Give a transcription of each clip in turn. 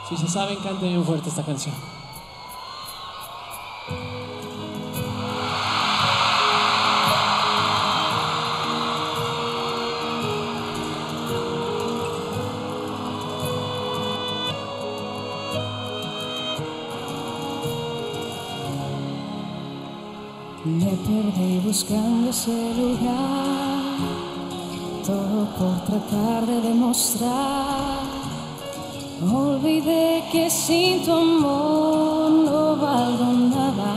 Si se saben, canten bien fuerte esta canción. Me perdí buscando ese lugar, todo por tratar de demostrar. Olvidé que sin tu amor no valgo nada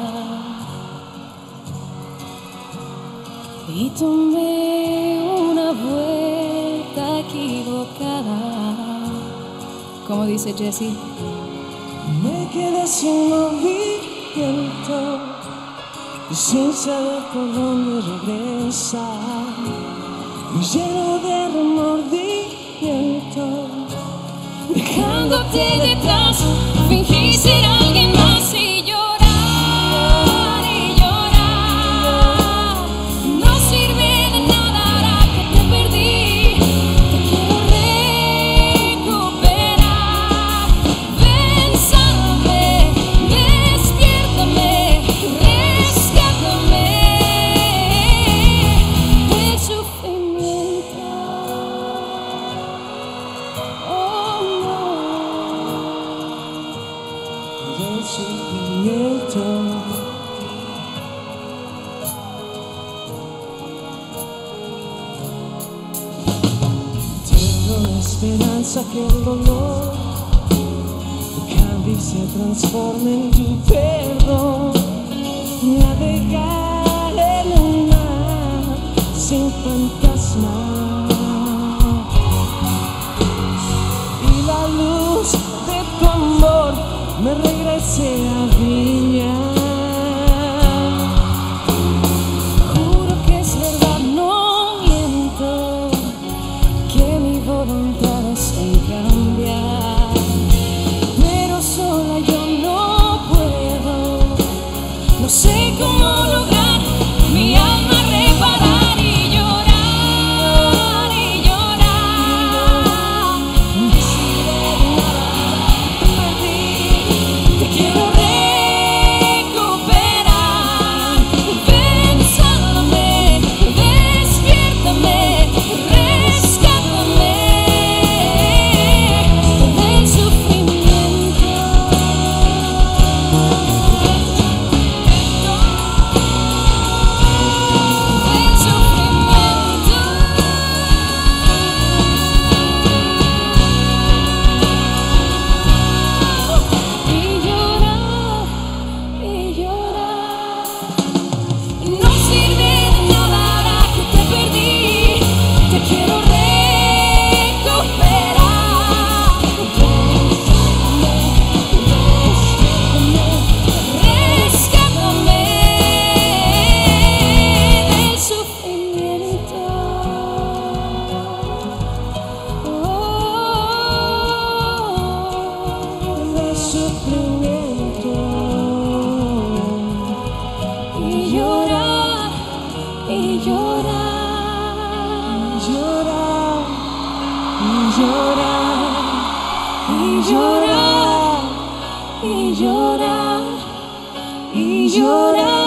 y tomé una vuelta equivocada. Como dice Jessie, me quedé sin movimiento y sin saber por dónde regresar, lleno de remordimiento, dejándote detrás, fingí ser alguien más y llorar y llorar. No sirve de nada ahora que te perdí, te quiero recuperar. Ven, sálvame, despiértame, rescátame del sufrimiento. del sufrimiento. Tengo la esperanza que el dolor cambie y se transforme en tu perdón. Navegar en el mar sin fantasmas y la luz de tu amor me regrese a Viña. Juro que es verdad, no miento, que mi voluntad es en cambiar, pero sola yo no puedo, no sé cómo lograr mi alma reparar y llorar y llorar. No sirve de nada, te perdí. Te quiero recuperar. Ven, sálvame, despiértame, rescátame del sufrimiento. Del sufrimiento. Y llorar, y llorar. No sirve de nada ahora que te perdí. Te quiero recuperar. Rescátame del sufrimiento. Del sufrimiento. Y llorar, y llorar, Llorar y llorar y llorar, y llorar, y llorar.